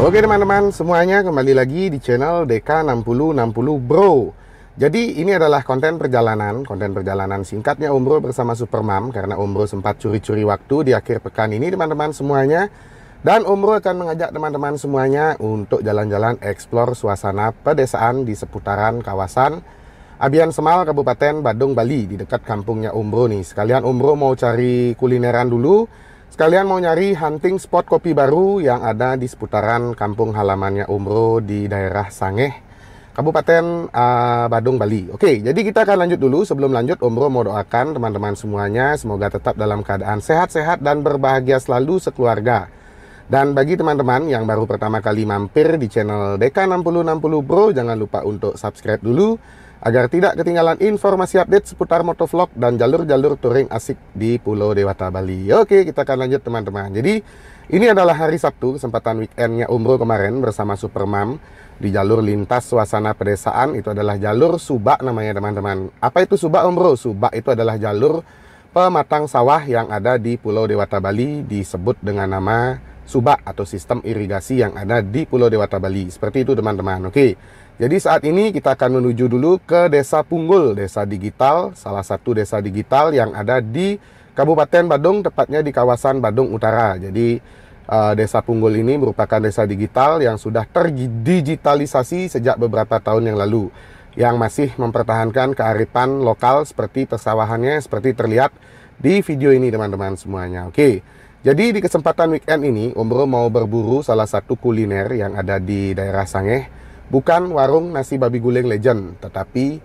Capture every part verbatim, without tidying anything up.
Oke teman-teman semuanya, kembali lagi di channel D K enam puluh enam puluh Bro. Jadi ini adalah konten perjalanan, konten perjalanan singkatnya Om Bro bersama Supermam. Karena Om Bro sempat curi-curi waktu di akhir pekan ini teman-teman semuanya. Dan Om Bro akan mengajak teman-teman semuanya untuk jalan-jalan eksplor suasana pedesaan di seputaran kawasan Abian Semal, Kabupaten Badung, Bali, di dekat kampungnya Om Bro nih. Sekalian Om Bro mau cari kulineran dulu. Sekalian mau nyari hunting spot kopi baru yang ada di seputaran kampung halamannya Om Bro di daerah Sangeh, Kabupaten uh, Badung, Bali. Oke, jadi kita akan lanjut dulu. Sebelum lanjut, Om Bro mau doakan teman-teman semuanya semoga tetap dalam keadaan sehat-sehat dan berbahagia selalu sekeluarga. Dan bagi teman-teman yang baru pertama kali mampir di channel D K enam puluh enam puluh Bro, jangan lupa untuk subscribe dulu agar tidak ketinggalan informasi update seputar motovlog dan jalur-jalur touring asik di Pulau Dewata, Bali. Oke, kita akan lanjut teman-teman. Jadi ini adalah hari Sabtu, kesempatan weekendnya Om Bro kemarin bersama Supermam di jalur lintas suasana pedesaan. Itu adalah jalur Subak namanya teman-teman. Apa itu Subak Om Bro? Subak itu adalah jalur pematang sawah yang ada di Pulau Dewata, Bali, disebut dengan nama Subak atau sistem irigasi yang ada di Pulau Dewata, Bali. Seperti itu teman-teman. Oke. Jadi saat ini kita akan menuju dulu ke Desa Punggul, desa digital, salah satu desa digital yang ada di Kabupaten Badung, tepatnya di kawasan Badung Utara. Jadi uh, Desa Punggul ini merupakan desa digital yang sudah terdigitalisasi sejak beberapa tahun yang lalu, yang masih mempertahankan kearifan lokal seperti persawahannya, seperti terlihat di video ini teman-teman semuanya. Oke, jadi di kesempatan weekend ini Om Bro mau berburu salah satu kuliner yang ada di daerah Sangeh. Bukan warung nasi babi guling legend, tetapi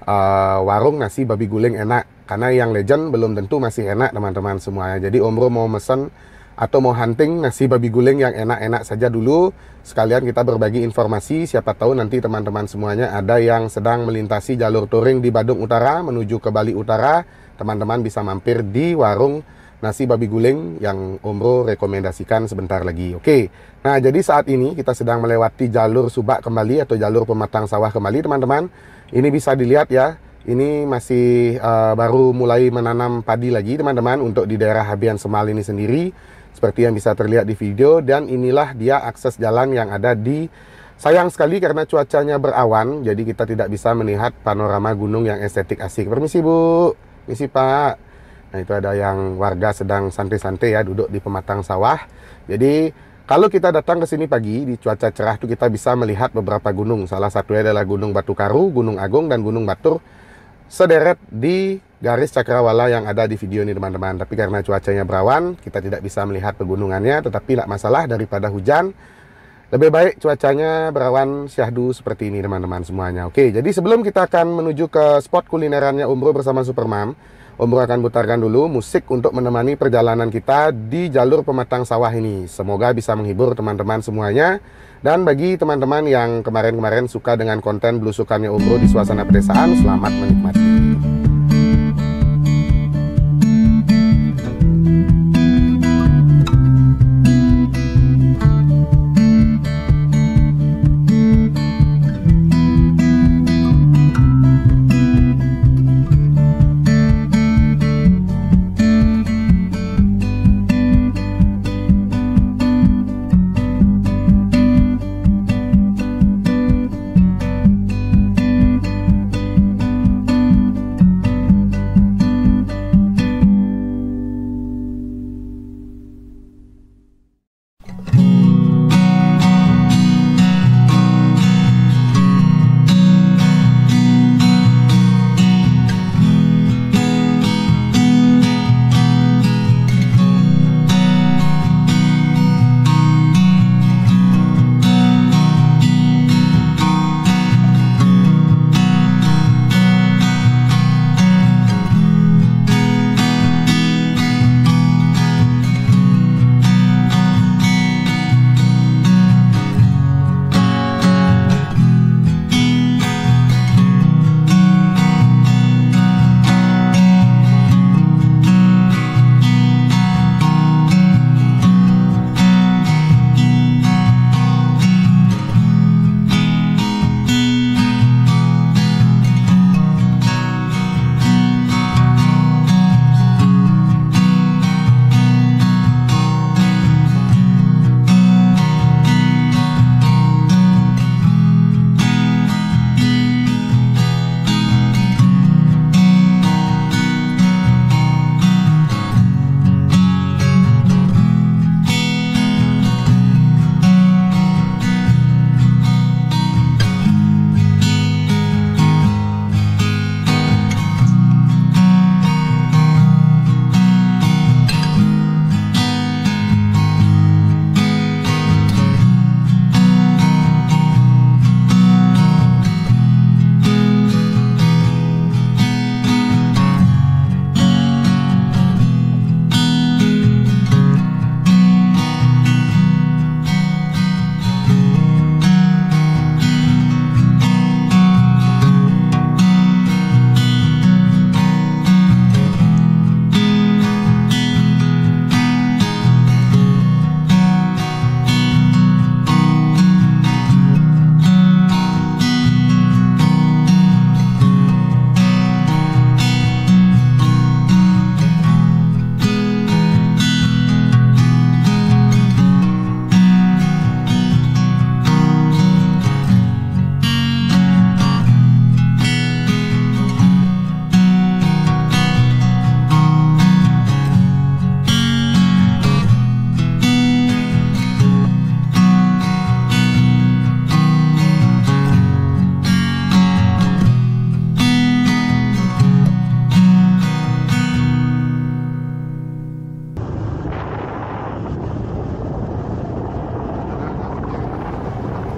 uh, warung nasi babi guling enak. Karena yang legend belum tentu masih enak teman-teman semuanya. Jadi Om Bro mau mesen atau mau hunting nasi babi guling yang enak-enak saja dulu. Sekalian kita berbagi informasi, siapa tahu nanti teman-teman semuanya ada yang sedang melintasi jalur touring di Badung Utara menuju ke Bali Utara. Teman-teman bisa mampir di warung nasi babi guling yang Om Bro rekomendasikan sebentar lagi. Oke, nah jadi saat ini kita sedang melewati jalur Subak kembali atau jalur pematang sawah kembali teman-teman. Ini bisa dilihat ya, ini masih uh, baru mulai menanam padi lagi teman-teman untuk di daerah Abian Semal ini sendiri. Seperti yang bisa terlihat di video, dan inilah dia akses jalan yang ada di, sayang sekali karena cuacanya berawan, jadi kita tidak bisa melihat panorama gunung yang estetik asik. Permisi Bu, permisi Pak. Nah itu ada yang warga sedang santai-santai ya, duduk di pematang sawah. Jadi kalau kita datang ke sini pagi di cuaca cerah itu kita bisa melihat beberapa gunung. Salah satunya adalah Gunung Batu Karu, Gunung Agung, dan Gunung Batur sederet di garis cakrawala yang ada di video ini teman-teman. Tapi karena cuacanya berawan, kita tidak bisa melihat pegunungannya. Tetapi tidak masalah, daripada hujan, lebih baik cuacanya berawan syahdu seperti ini teman-teman semuanya. Oke, jadi sebelum kita akan menuju ke spot kulinerannya Om Bro bersama Supermam, Om Bro akan putarkan dulu musik untuk menemani perjalanan kita di jalur pematang sawah ini. Semoga bisa menghibur teman-teman semuanya. Dan bagi teman-teman yang kemarin-kemarin suka dengan konten belusukannya Om Bro di suasana pedesaan, selamat menikmati.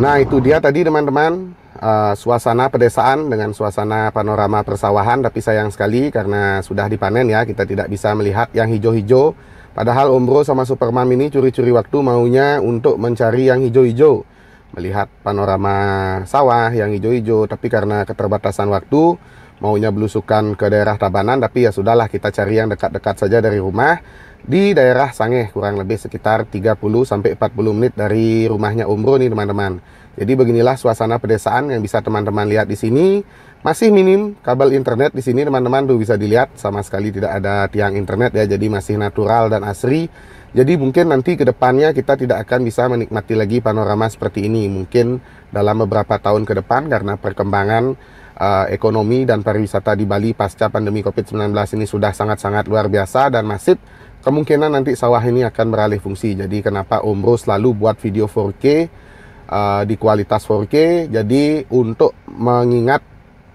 Nah, itu dia tadi teman-teman, uh, suasana pedesaan dengan suasana panorama persawahan. Tapi sayang sekali karena sudah dipanen ya, kita tidak bisa melihat yang hijau-hijau. Padahal Om Bro sama Supermam ini curi-curi waktu maunya untuk mencari yang hijau-hijau, melihat panorama sawah yang hijau-hijau. Tapi karena keterbatasan waktu, maunya belusukan ke daerah Tabanan. Tapi ya sudahlah, kita cari yang dekat-dekat saja dari rumah, di daerah Sangeh, kurang lebih sekitar tiga puluh sampai empat puluh menit dari rumahnya Om Bro nih teman-teman. Jadi beginilah suasana pedesaan yang bisa teman-teman lihat di sini. Masih minim kabel internet di sini teman-teman, tuh bisa dilihat sama sekali tidak ada tiang internet ya. Jadi masih natural dan asri. Jadi mungkin nanti ke depannya kita tidak akan bisa menikmati lagi panorama seperti ini. Mungkin dalam beberapa tahun ke depan karena perkembangan uh, ekonomi dan pariwisata di Bali pasca pandemi covid sembilan belas ini sudah sangat-sangat luar biasa dan masif. Kemungkinan nanti sawah ini akan beralih fungsi. Jadi kenapa Om Bro selalu buat video empat K uh, di kualitas empat K. Jadi untuk mengingat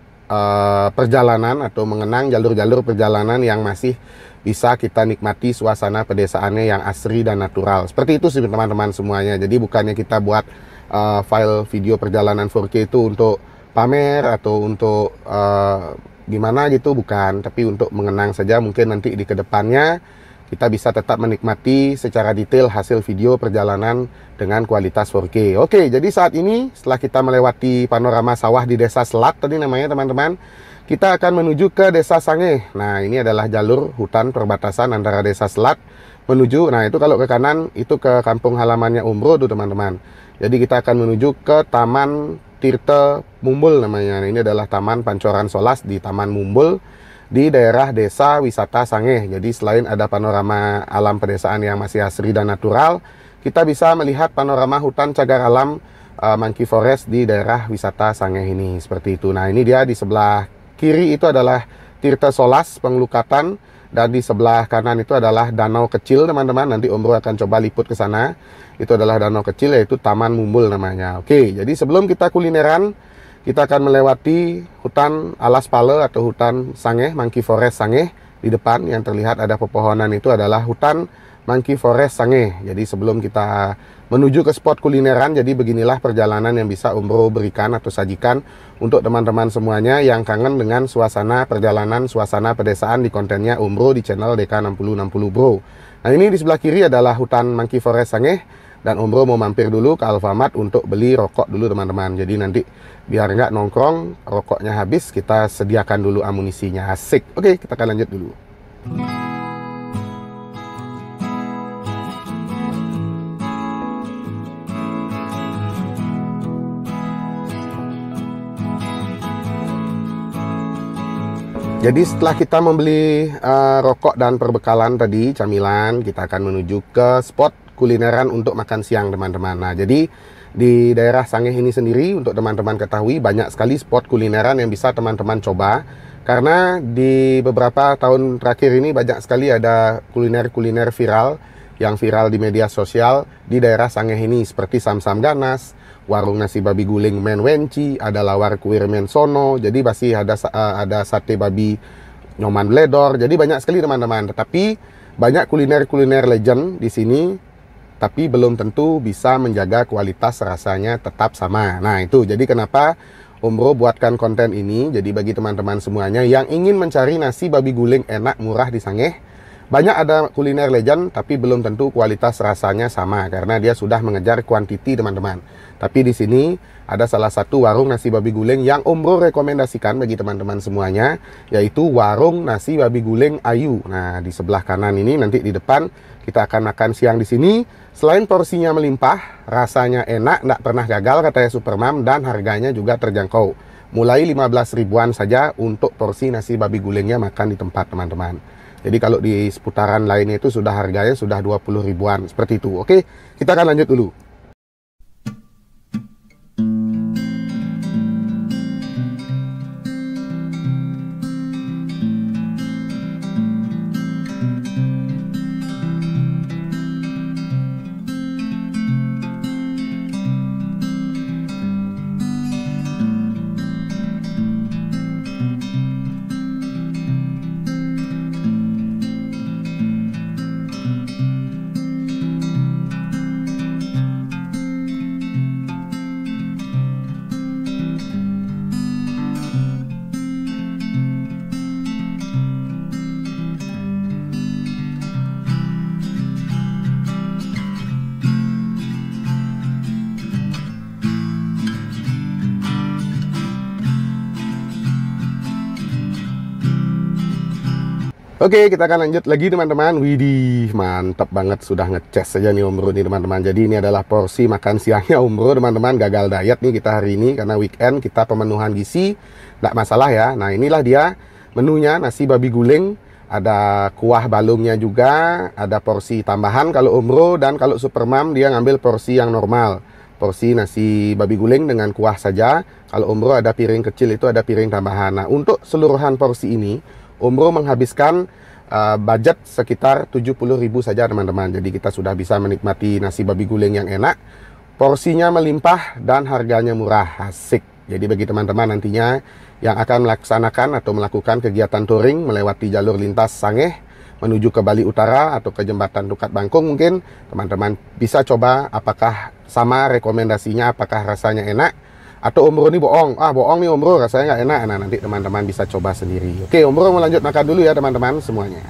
uh, perjalanan atau mengenang jalur-jalur perjalanan yang masih bisa kita nikmati suasana pedesaannya yang asri dan natural. Seperti itu sih teman-teman semuanya. Jadi bukannya kita buat uh, file video perjalanan empat K itu untuk pamer atau untuk uh, gimana gitu, bukan. Tapi untuk mengenang saja, mungkin nanti di kedepannya kita bisa tetap menikmati secara detail hasil video perjalanan dengan kualitas empat K. Oke, jadi saat ini setelah kita melewati panorama sawah di Desa Selat tadi namanya teman-teman, kita akan menuju ke Desa Sangeh. Nah, ini adalah jalur hutan perbatasan antara Desa Selat menuju, nah itu kalau ke kanan itu ke kampung halamannya Om Bro tuh teman-teman. Jadi kita akan menuju ke Taman Tirta Mumbul namanya. Nah, ini adalah Taman Pancoran Solas di Taman Mumbul di daerah Desa Wisata Sangeh. Jadi selain ada panorama alam pedesaan yang masih asri dan natural, kita bisa melihat panorama hutan cagar alam uh, Monkey Forest di daerah wisata Sangeh ini, seperti itu. Nah, ini dia di sebelah kiri itu adalah Tirta Solas Penglukatan, dan di sebelah kanan itu adalah danau kecil teman-teman. Nanti Om Bro akan coba liput ke sana. Itu adalah danau kecil, yaitu Taman Mumbul namanya. Oke, jadi sebelum kita kulineran, kita akan melewati hutan alas pale atau hutan Sangeh, Monkey Forest Sangeh. Di depan yang terlihat ada pepohonan itu adalah hutan Monkey Forest Sangeh. Jadi sebelum kita menuju ke spot kulineran, jadi beginilah perjalanan yang bisa Om Bro berikan atau sajikan untuk teman-teman semuanya yang kangen dengan suasana perjalanan, suasana pedesaan di kontennya Om Bro di channel D K enam puluh enam puluh Bro. Nah, ini di sebelah kiri adalah hutan Monkey Forest Sangeh. Dan Om Bro mau mampir dulu ke Alfamart untuk beli rokok dulu teman-teman. Jadi nanti biar nggak nongkrong, rokoknya habis, kita sediakan dulu amunisinya. Asik. Oke, kita akan lanjut dulu. Jadi setelah kita membeli uh, rokok dan perbekalan tadi, camilan, kita akan menuju ke spot kulineran untuk makan siang teman-teman. Nah, jadi di daerah Sangeh ini sendiri, untuk teman-teman ketahui, banyak sekali spot kulineran yang bisa teman-teman coba. Karena di beberapa tahun terakhir ini banyak sekali ada kuliner-kuliner viral yang viral di media sosial di daerah Sangeh ini, seperti Sam-Sam Ganas, warung nasi babi guling Men Wenci, ada lawar kuir Men Sono, jadi masih ada uh, ada sate babi Nyoman Bledor. Jadi banyak sekali teman-teman. Tetapi banyak kuliner-kuliner legend di sini, tapi belum tentu bisa menjaga kualitas rasanya tetap sama. Nah, itu jadi kenapa Om Bro buatkan konten ini. Jadi bagi teman-teman semuanya yang ingin mencari nasi babi guling enak murah di Sangeh, banyak ada kuliner legend tapi belum tentu kualitas rasanya sama karena dia sudah mengejar kuantiti teman-teman. Tapi di sini ada salah satu warung nasi babi guling yang Om Bro rekomendasikan bagi teman-teman semuanya, yaitu warung nasi babi guling Ayu. Nah, di sebelah kanan ini, nanti di depan kita akan makan siang di sini. Selain porsinya melimpah, rasanya enak, tidak pernah gagal katanya Supermam, dan harganya juga terjangkau. Mulai lima belas ribuan saja untuk porsi nasi babi gulingnya makan di tempat teman-teman. Jadi kalau di seputaran lainnya itu sudah harganya sudah dua puluh ribuan, seperti itu. Oke, kita akan lanjut dulu. Oke, kita akan lanjut lagi teman-teman. Widih, mantap banget, sudah ngecas saja nih Om Bro nih teman-teman. Jadi ini adalah porsi makan siangnya Om Bro teman-teman. Gagal diet nih kita hari ini karena weekend, kita pemenuhan gizi, nggak masalah ya. Nah inilah dia menunya, nasi babi guling, ada kuah balungnya juga, ada porsi tambahan kalau Om Bro, dan kalau Supermam dia ngambil porsi yang normal. Porsi nasi babi guling dengan kuah saja. Kalau Om Bro ada piring kecil, itu ada piring tambahan. Nah untuk seluruhan porsi ini Om Bro menghabiskan uh, budget sekitar tujuh puluh ribu saja teman-teman. Jadi kita sudah bisa menikmati nasi babi guling yang enak, porsinya melimpah dan harganya murah, asik. Jadi bagi teman-teman nantinya yang akan melaksanakan atau melakukan kegiatan touring melewati jalur lintas Sangeh menuju ke Bali Utara atau ke jembatan Tukat Bangkong, mungkin teman-teman bisa coba apakah sama rekomendasinya, apakah rasanya enak. Atau Om Bro ini bohong, ah bohong nih Om Bro, rasanya nggak enak. Nah nanti teman-teman bisa coba sendiri. Oke Om Bro mau lanjut makan dulu ya teman-teman semuanya.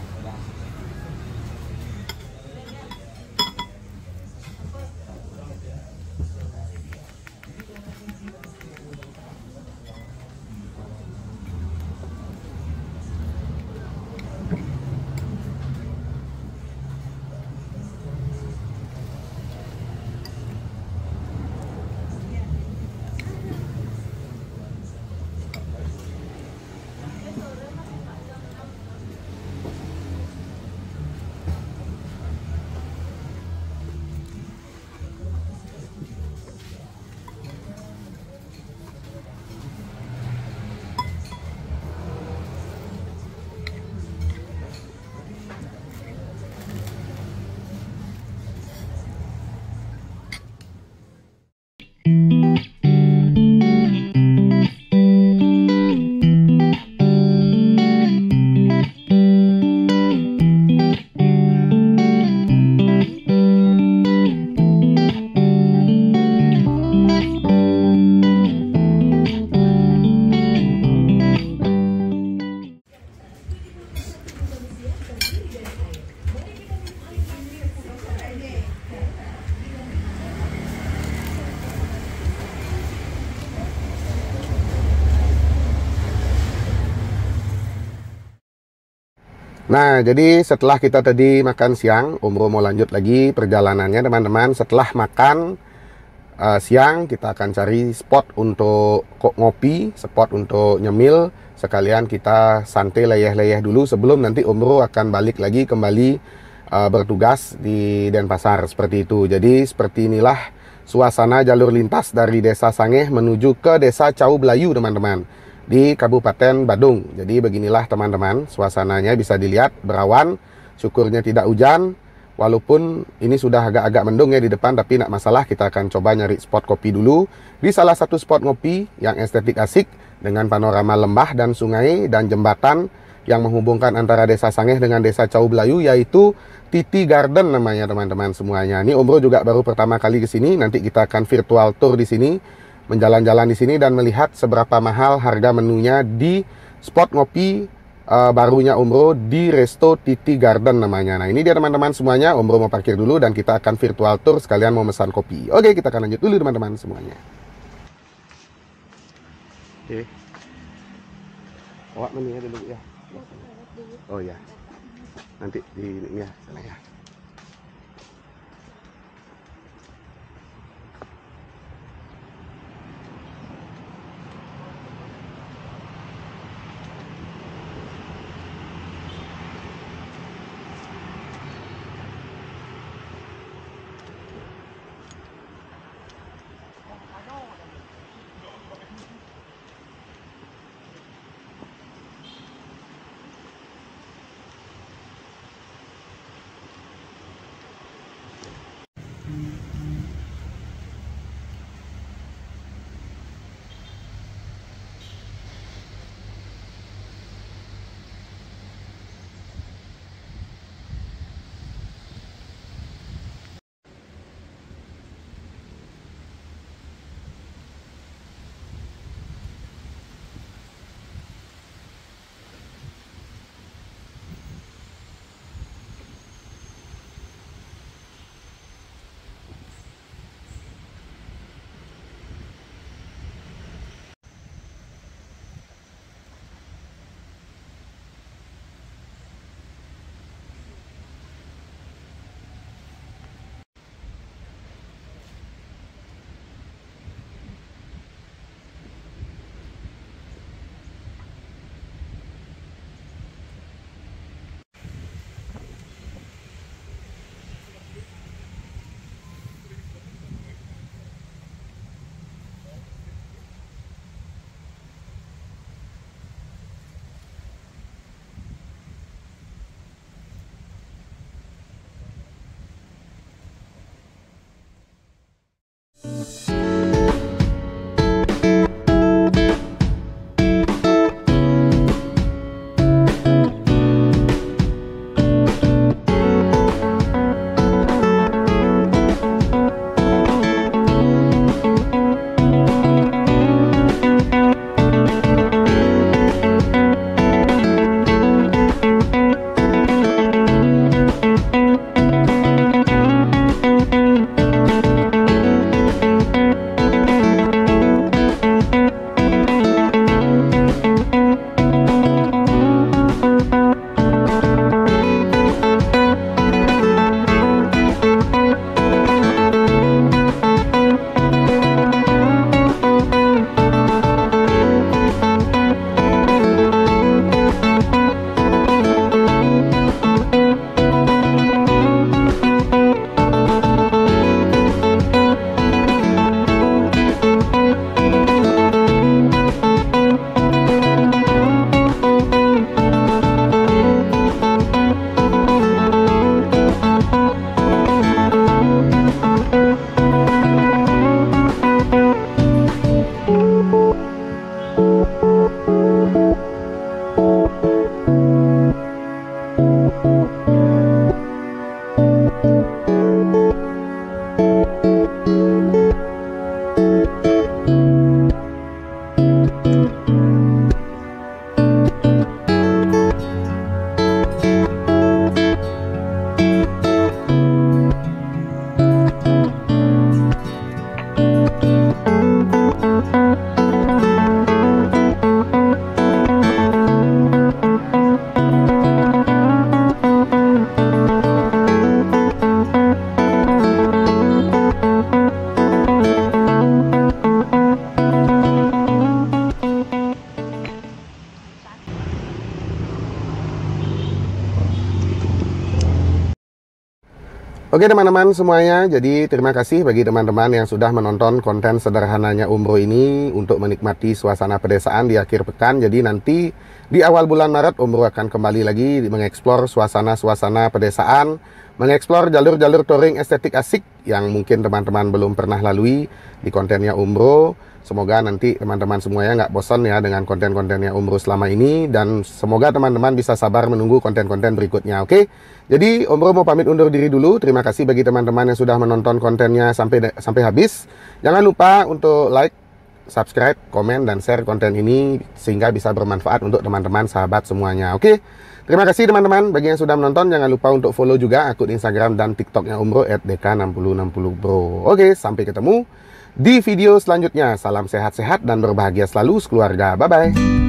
Nah, jadi setelah kita tadi makan siang, Om Bro mau lanjut lagi perjalanannya teman-teman. Setelah makan uh, siang, kita akan cari spot untuk kok ngopi, spot untuk nyemil. Sekalian kita santai leyeh-leyeh dulu sebelum nanti Om Bro akan balik lagi kembali uh, bertugas di Denpasar, seperti itu. Jadi seperti inilah suasana jalur lintas dari Desa Sangeh menuju ke Desa Cau Belayu teman-teman, di Kabupaten Badung. Jadi beginilah teman-teman, suasananya bisa dilihat berawan, syukurnya tidak hujan. Walaupun ini sudah agak-agak mendung ya di depan, tapi tidak masalah, kita akan coba nyari spot kopi dulu di salah satu spot ngopi yang estetik asik dengan panorama lembah dan sungai dan jembatan yang menghubungkan antara Desa Sangeh dengan Desa Cau Belayu, yaitu Titi Garden namanya teman-teman semuanya. Ini Om Bro juga baru pertama kali ke sini, nanti kita akan virtual tour di sini, menjalan-jalan di sini dan melihat seberapa mahal harga menunya di spot ngopi uh, barunya Om Bro di Resto Titi Garden namanya. Nah ini dia teman-teman semuanya. Om Bro mau parkir dulu dan kita akan virtual tour sekalian mau pesan kopi. Oke, kita akan lanjut dulu teman-teman semuanya. Oke, awak menunya dulu ya. Oh ya, nanti di ini ya sana ya. Oke teman-teman semuanya, jadi terima kasih bagi teman-teman yang sudah menonton konten sederhananya umroh ini untuk menikmati suasana pedesaan di akhir pekan. Jadi nanti di awal bulan Maret umroh akan kembali lagi mengeksplor suasana-suasana pedesaan, mengeksplor jalur-jalur touring estetik asik yang mungkin teman-teman belum pernah lalui di kontennya umroh. Semoga nanti teman-teman semuanya nggak bosan ya dengan konten-kontennya umroh selama ini, dan semoga teman-teman bisa sabar menunggu konten-konten berikutnya. Oke, jadi umroh mau pamit undur diri dulu. Terima kasih bagi teman-teman yang sudah menonton kontennya sampai sampai habis. Jangan lupa untuk like, subscribe, komen, dan share konten ini sehingga bisa bermanfaat untuk teman-teman sahabat semuanya. Oke, terima kasih teman-teman. Bagi yang sudah menonton, jangan lupa untuk follow juga akun Instagram dan TikToknya umroh at d k enam nol enam nol bro. Oke, sampai ketemu di video selanjutnya. Salam sehat-sehat dan berbahagia selalu sekeluarga. Bye-bye.